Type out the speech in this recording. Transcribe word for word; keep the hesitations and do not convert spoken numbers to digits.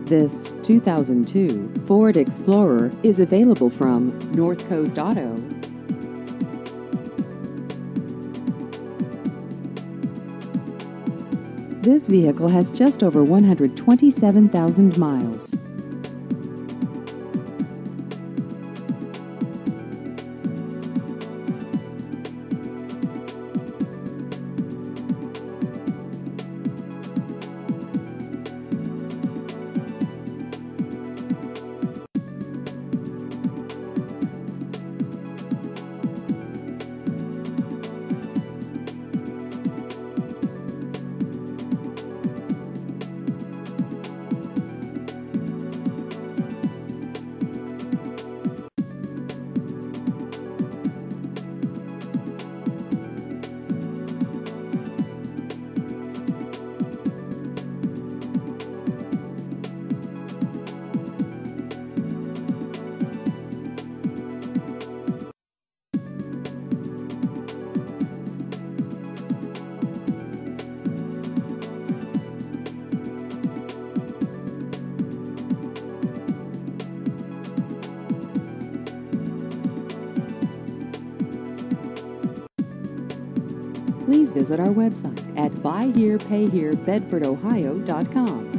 This two thousand two Ford Explorer is available from North Coast Auto. This vehicle has just over one hundred twenty-seven thousand miles. Please visit our website at buy here pay here bedford ohio dot com.